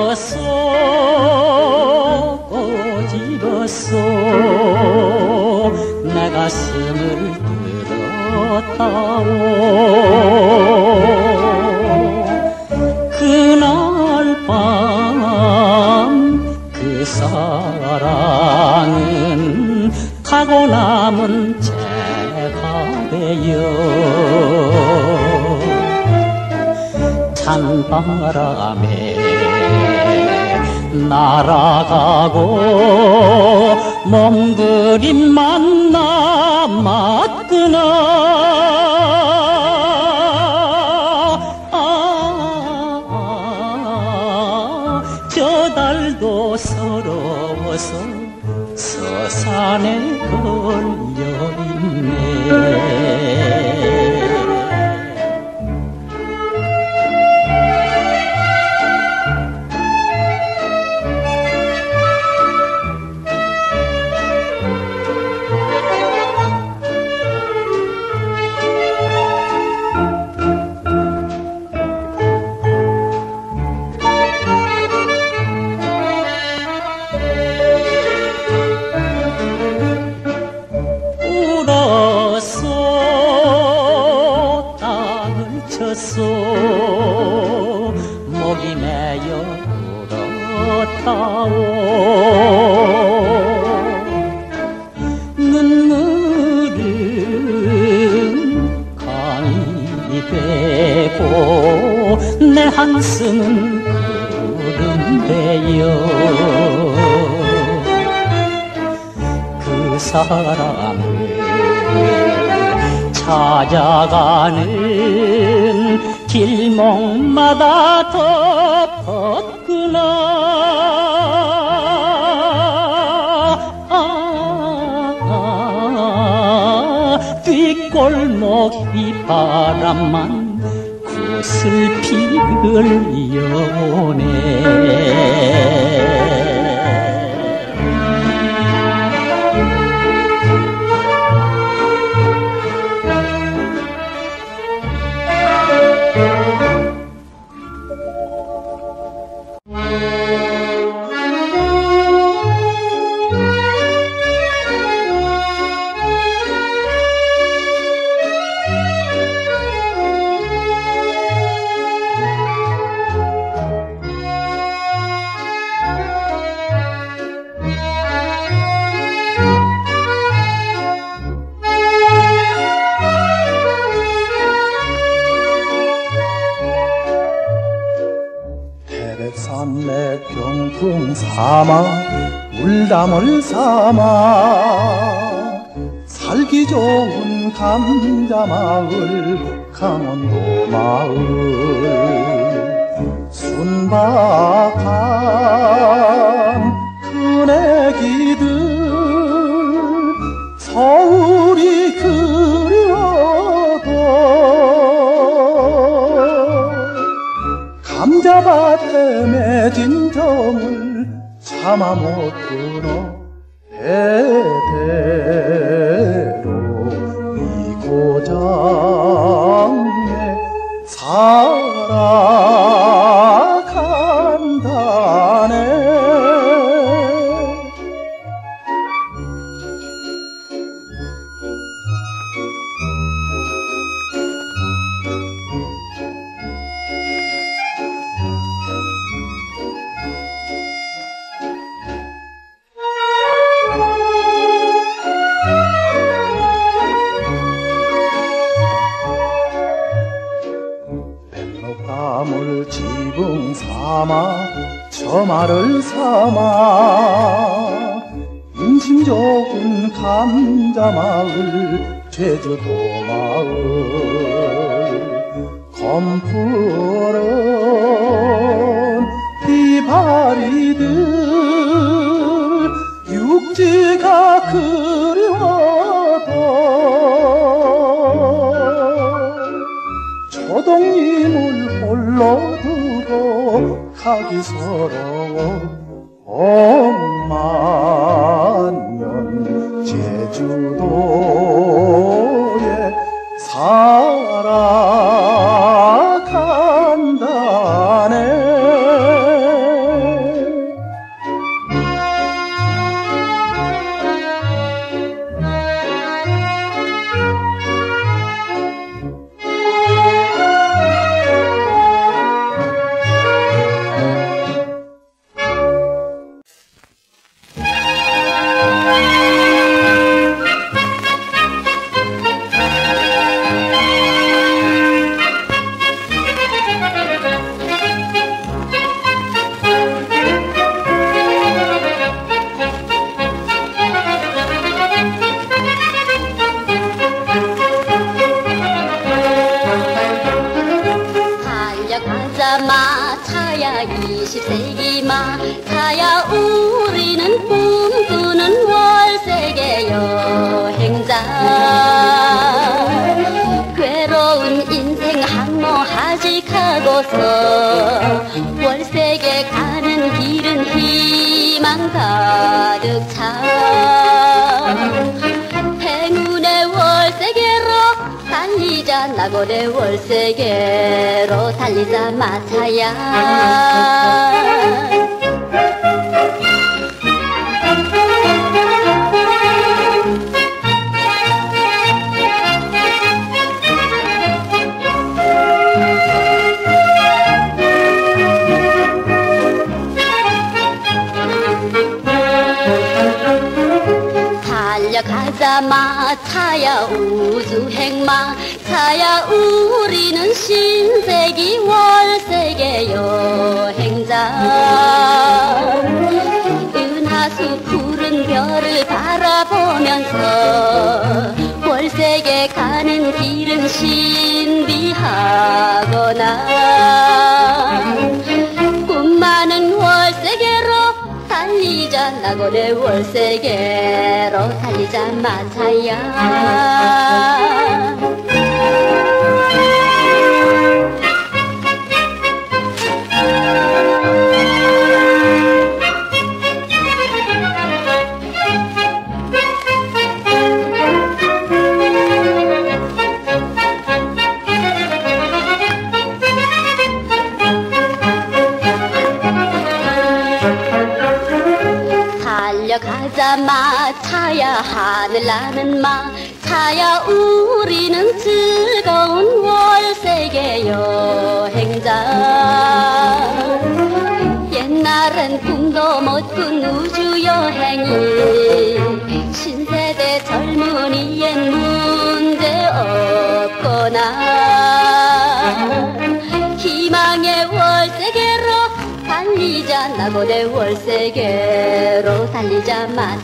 꼬집었소 내 가슴을 뚫었다오. 그날 밤 그 사랑은 타고 남은 재가 되어 찬바람에 날아가고 몸부림만 남았구나. 저 달도 서러워서 서산에 걸려있네. 목이 메여 울었다오. 눈물은 강이 되고 내 한숨은 구름되어 그 사람을 찾아가는 길목마다 덮었구나. 뒷골목 휘바람만 구슬피를 여네. 산내 병풍 삼아 물담을 삼아 살기 좋은 감자마을 강원도 마을 순박한 큰애기들 서울이 그리워도 감자밭에 맺은 정을 참아 못 끊어 대대로 이 고장에 살아간다네. 밤을 지붕 삼아 처마를 삼아 인심 좋은 감자마을 제주도 마을 검푸른 비바리들 육지가 그리워도 조동님을 홀로 두고 가기 서러워 억만년 제주도에 살아간다네. 20세기 마차야 우리는 꿈꾸는 월세계 여행자. 괴로운 인생 항모하지 하고서 월세계 가는 길은 희망 가득 차. 행운의 월세계로 달리자, 낙원의 월세계로 달리자 마차야. 달려가자 마차야, 우주행 마차야, 우리는 신세기 월세계 여행자. 은하수 푸른 별을 바라보면서 월세계 가는 길은 신비하거나 꿈 많은 월세계로 달리자, 낙원의 월세계로 달리자 마차야. 달려가자 마차야, 하늘 나는 마차야, 우리는 즐거운 월세계 여행자. 옛날엔 꿈도 못 꾼 우주여행이 신세대 젊은이엔 문제 없거나 희망의 월세계로 달리자, 낙원의 월세계로 달리자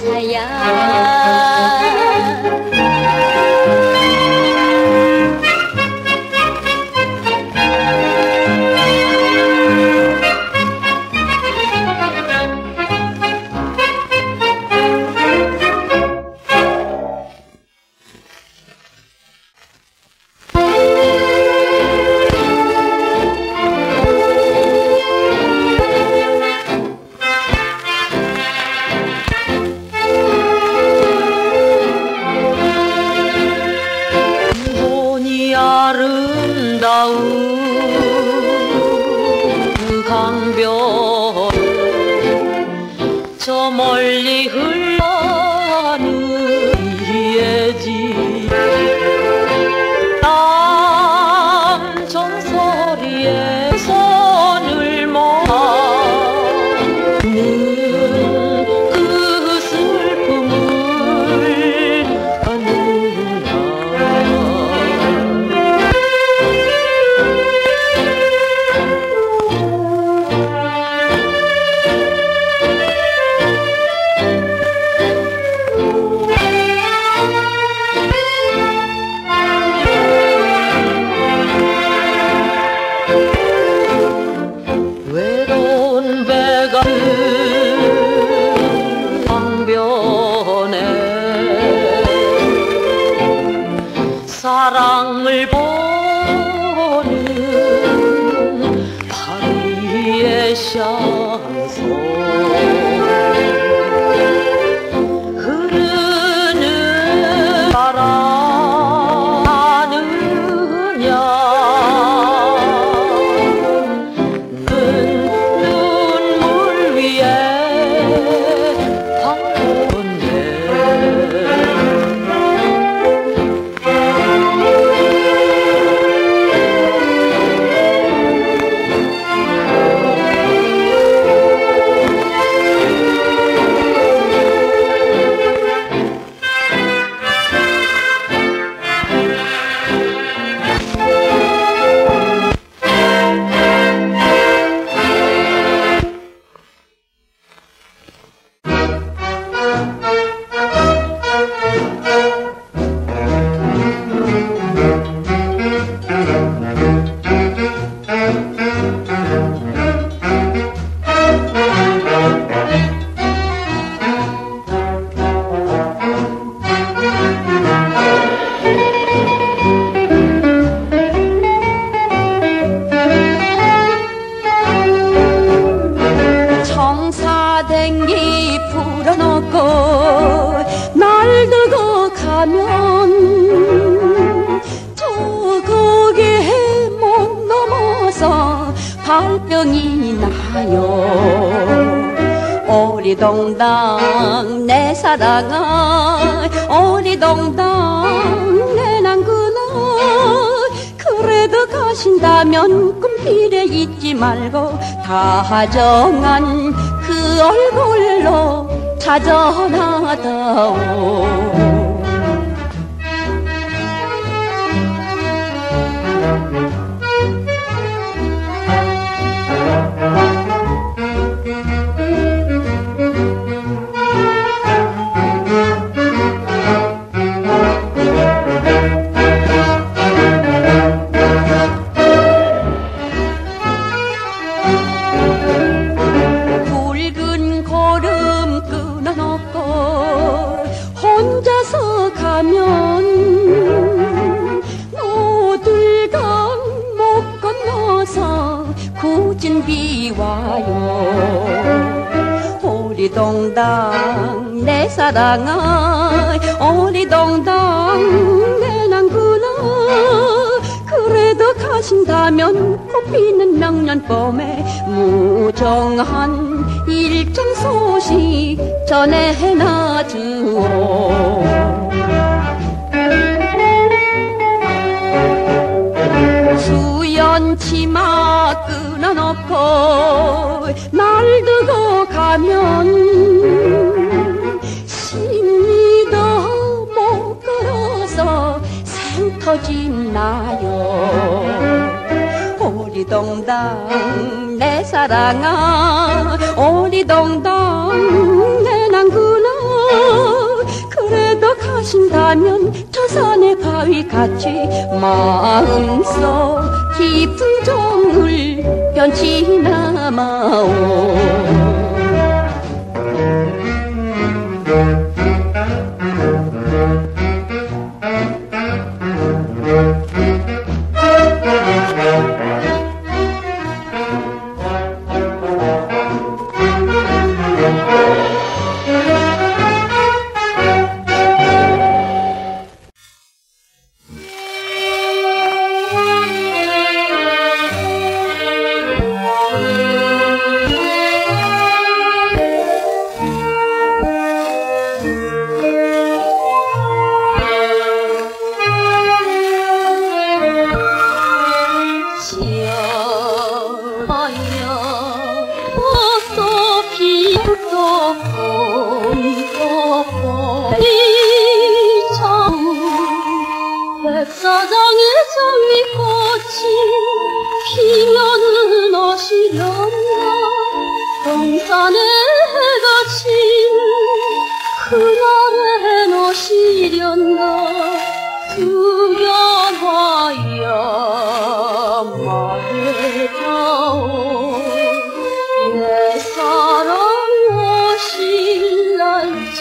마차야. 아름다운 강변 저 멀리 흘러가는 예지 남 정서리에 손을 모아는 그 슬픔을 하는가. 외로운 배가 강변에 사랑을 보는 파리의 샹송 흐르는 바람 비등이 나요. 오리동당 내 사랑아, 오리동당 내 낭구나. 그래도 가신다면 꿈길에 잊지 말고 다정한 그 얼굴로 찾아나다오. 붉은 고름 끊어놓고 혼자서 가면 노들강 못 건너서 굳은 비 와요. 오리동당 내 사랑아, 오리동당 내 낭구나. 그래도 가신다면 꽃피는 명년봄에 무정한 일정 소식 전해놔주오. 수연치마 끊어놓고 날 두고 가면 심리도 못 걸어서 생터짐 나요. 오리동당 내 사랑아, 오리동당 내 낭구나. 그래도 가신다면 저 산의 바위같이 마음속 깊은 정을 변치 남아오. 백사장의 장미꽃이 피면은 어시련가. 동산에 해가 진 그날엔 어시련가. 수견하여 말해다오. 내 사랑 오실 날짜.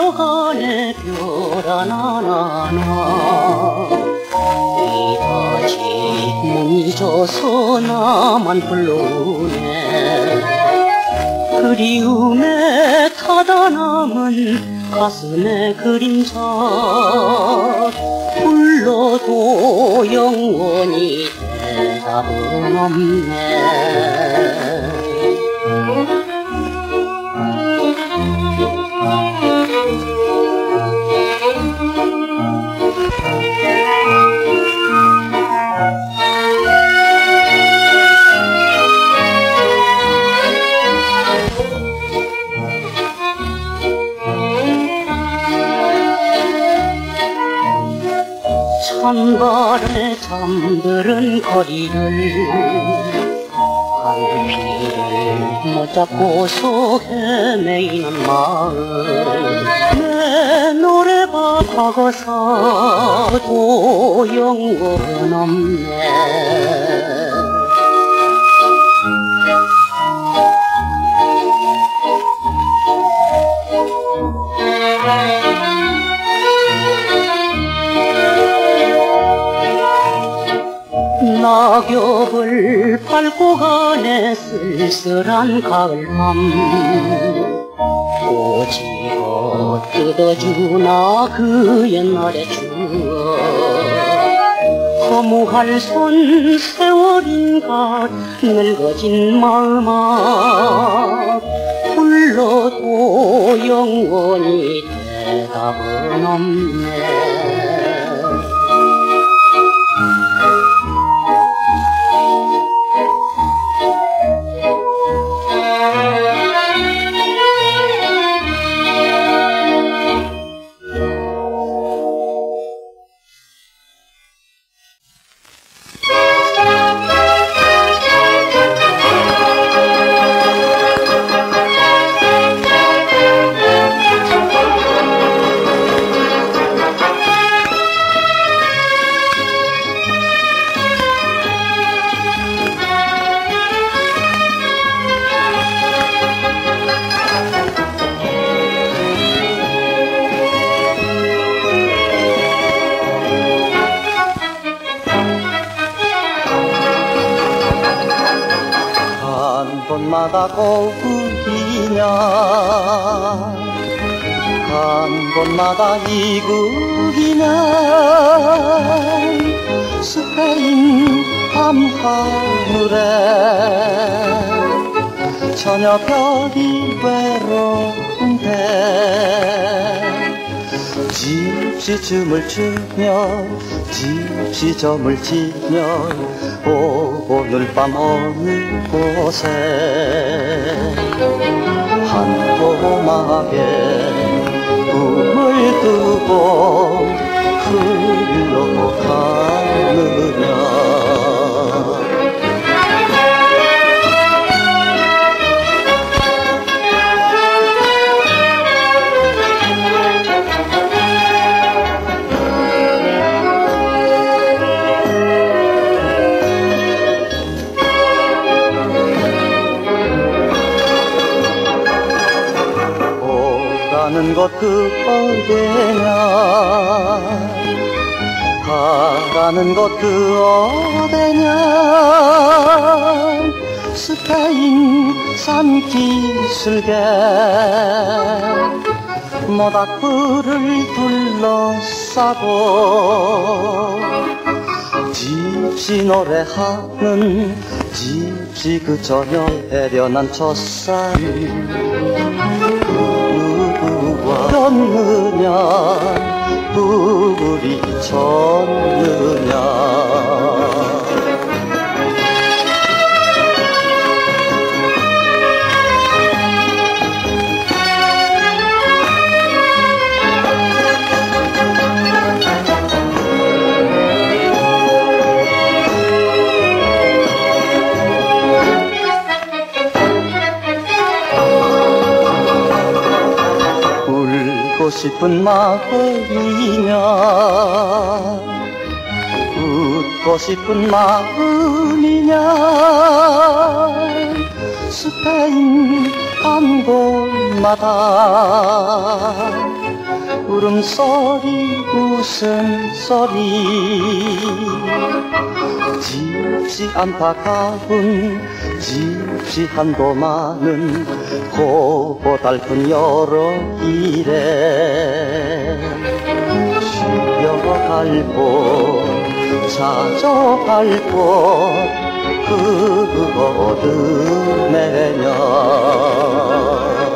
가네 별 하나하나 이다지 뭉쳐서 나만 불러오네 그리움에 타다 남은 가슴의 그림자 불러도 영원히 대답은 없네 찬바람에 잠들은 거리를 갈피를 못 잡고서 헤매이는 마음 내 노래가 다가서도 영원 없네 낙엽을 밟고 가네 쓸쓸한 가을밤 오지어 뜯어주나 그 옛날의 추억 허무할 손 세월인가 늙어진 마음아 불러도 영원히 대답은 없네 한 번마다 꼬부기냐 한 번마다 이국이냐 스페인 밤하늘에 저녁별이 외로운데 집시춤을 추며 집시점을 치며 오늘 밤 어느 곳에 한 꼬막에 꿈을 두고 흘러가느냐 가는 곳 그 어디냐 가는 곳 그 어디냐 스페인 산기슭에 모닥불을 둘러싸고 집시 노래하는 집시 그 저녁 애련한 첫살 졌느냐 우리 졌느냐 울고 싶은 마음이냐 웃고 싶은 마음이냐 스페인 한 곳마다 울음소리 웃음소리 짚지 안타까운 짚지 한도 많은 고달픈 여러 일에 쉬어갈 곳 찾아갈 곳 그 어둠에냐